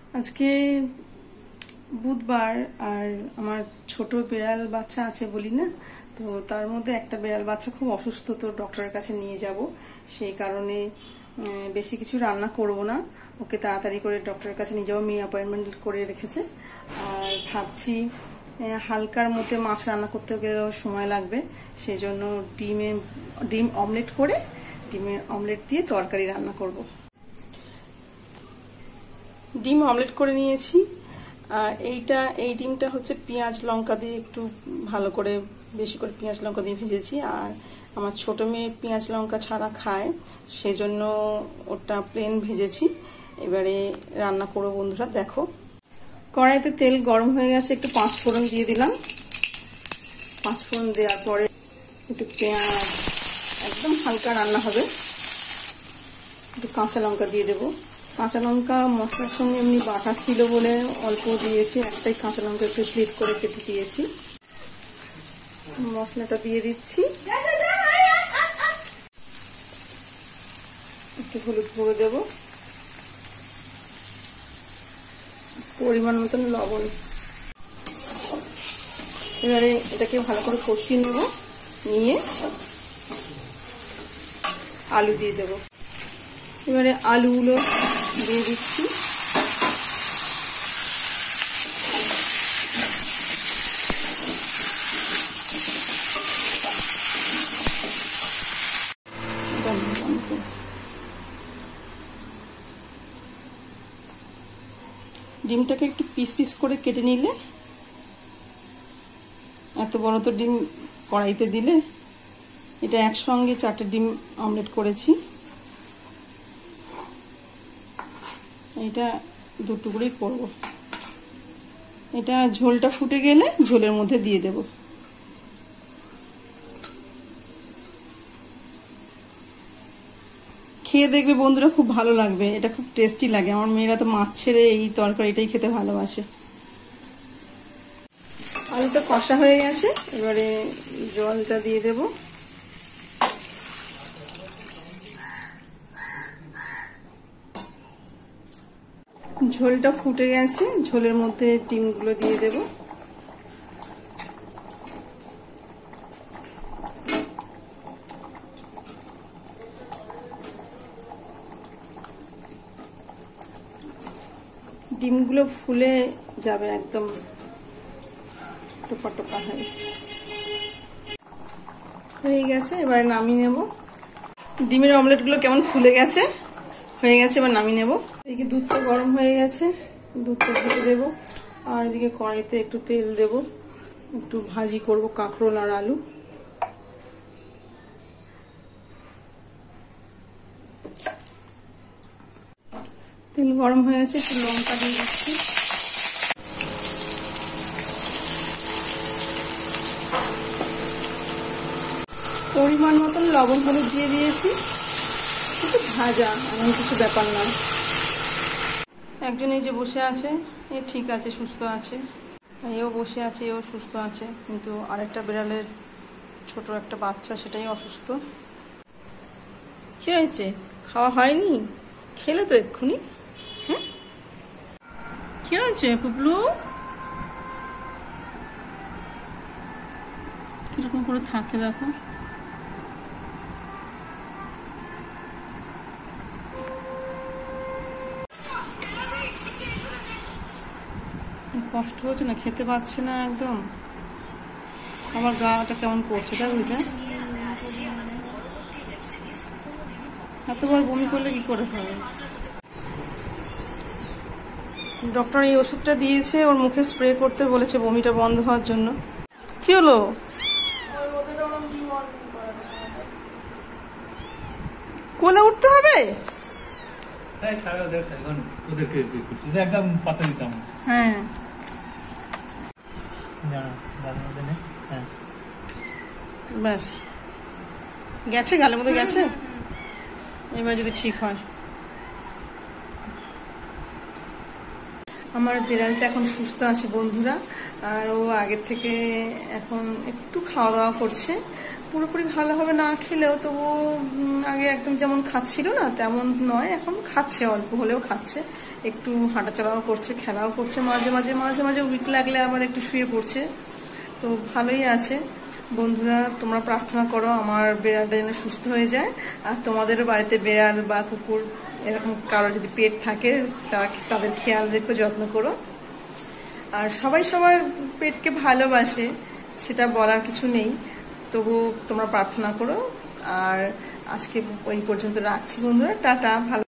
আজকে বুধবার আর আমার ছোট বিড়াল বাচ্চা আছে বলি না, তো তার মধ্যে একটা বিড়াল বাচ্চা খুব অসুস্থ, তো ডক্টরের কাছে নিয়ে যাব। সেই কারণে বেশি কিছু রান্না করব না, ওকে তাড়াতাড়ি করে ডক্টরের কাছে নিয়ে যাবো। মেয়ে অ্যাপয়েন্টমেন্ট করে রেখেছে। আর ভাবছি হালকার মধ্যে মাছ রান্না করতে গেলেও সময় লাগবে, সেই জন্য ডিম অমলেট করে ডিমের অমলেট দিয়ে তরকারি রান্না করব। ডিম অমলেট করে নিয়েছি। আর এই ডিমটা হচ্ছে পেঁয়াজ লঙ্কা দিয়ে একটু ভালো করে বেশি করে পেঁয়াজ লঙ্কা দিয়ে ভেজেছি। আর আমার ছোট মেয়ে পেঁয়াজ লঙ্কা ছাড়া খায়, সেজন্য ওটা প্লেন ভেজেছি। এবারে রান্না করবো বন্ধুরা, দেখো। কড়াইতে তেল গরম হয়ে গেছে, একটু 5 ফোড়ন দিয়ে দিলাম। 5 ফোড়ন দেওয়ার পরে একটু পেঁয়াজ, একদম হালকা রান্না হবে, একটু কাঁচা লঙ্কা দিয়ে দেবো। কাঁচা লঙ্কা মশলার সঙ্গে এমনি বাটা ছিল বলে অল্প দিয়েছি, একটাই কাঁচা লঙ্কা একটু স্লিপ করে কেটে দিয়েছি। মশলাটা দিয়ে দিচ্ছি, একটু হলুদ গুঁড়ো দেবো, পরিমাণ মতন লবণ। এবারে এটাকে ভালো করে কষিয়ে নেব, নিয়ে আলু দিয়ে দেবো। এবারে আলুগুলো দিয়ে দিচ্ছি। ডিমটাকে একটু পিস পিস করে কেটে নিলে, এত বড় তো ডিম কড়াইতে দিলে, এটা একসঙ্গে 4টে ডিম অমলেট করেছি। এটা 2 টুকরোই করব। এটা ঝোলটা ফুটে গেলে ঝোলের মধ্যে দিয়ে দেব। খেয়ে দেখবে বন্ধুরা, খুব ভালো লাগবে, এটা খুব টেস্টি লাগে। আমার মেয়েরা তো মাছ ছেড়ে এই তরকারিটাই খেতে ভালোবাসে। আলুটা কষা হয়ে গেছে, এবারে জলটা দিয়ে দেব। ঝোলটা ফুটে গেছে, ঝোলের মধ্যে ডিমগুলো দিয়ে দেব। ডিমগুলো ফুলে যাবে, একদম টোপা টোপা হয়ে গেছে। এবারে নামিয়ে নেব। ডিমের অমলেটগুলো কেমন ফুলে গেছে, হয়ে গেছে, এবার নামিয়ে নেব। এদিকে দুধটা গরম হয়ে গেছে, দুধটা ঢেলে দেবো। আর এদিকে কড়াইতে একটু তেল দেব, একটু ভাজি করব কাঁকরোল আর আলু। তেল গরম হয়ে গেছে, একটু লঙ্কা দিয়ে দিচ্ছি। পরিমাণ মতন লবণ হলুদ দিয়ে দিয়েছি। একটু ভাজা, এমন কিছু ব্যাপার নয়। একজন এই যে বসে আছে, এ ঠিক আছে, সুস্থ আছে। এও বসে আছে, এও সুস্থ আছে, কিন্তু আরেকটা বিড়ালের ছোট একটা বাচ্চা, সেটাই অসুস্থ। কি হয়েছে? খাওয়া হয়নি? খেলে তো এক্ষুনি। হ্যাঁ, কি হয়েছে পুপলু? কিরকম করে থাকে দেখো। কষ্ট হচ্ছে না, খেতে পাচ্ছে না একদম। আমার গাটা কেমন করছে তা বুঝলে। এতবার বমি করলে কি করে হবে? ডক্টর এই ওষুধটা দিয়েছে, ওর মুখে স্প্রে করতে বলেছে বমিটা বন্ধ হওয়ার জন্য। কি হলো? কোলে উঠতে হবে? হ্যাঁ, ব্যাস গেছে, গালের মধ্যে গেছে। এবার যদি ঠিক হয়। আমার বিড়ালটা এখন সুস্থ আছে বন্ধুরা। আর ও আগের থেকে এখন একটু খাওয়া দাওয়া করছে। পুরোপুরি ভালোভাবে না খেলেও তবু আগে একদম যেমন খাচ্ছিল না তেমন নয়, এখন খাচ্ছে, অল্প হলেও খাচ্ছে, একটু হাঁটাচলাও করছে, খেলাও করছে, মাঝে মাঝে মাঝে মাঝে উইক লাগলে আবার একটু শুয়ে পড়ছে, তো ভালোই আছে। বন্ধুরা, তোমরা প্রার্থনা করো আমার বিড়ালটা যেন সুস্থ হয়ে যায়, আর তোমাদেরও বাড়িতে বিড়াল বা কুকুর এরকম কারো যদি পেট থাকে তাদের খেয়াল রেখো, যত্ন করো। আর সবাই সবার পেটকে ভালোবাসে, সেটা বলার কিছু নেই, তবু তোমরা প্রার্থনা করো। আর আজকে ওই পর্যন্ত রাখছি বন্ধুরা, টাটা। ভালো।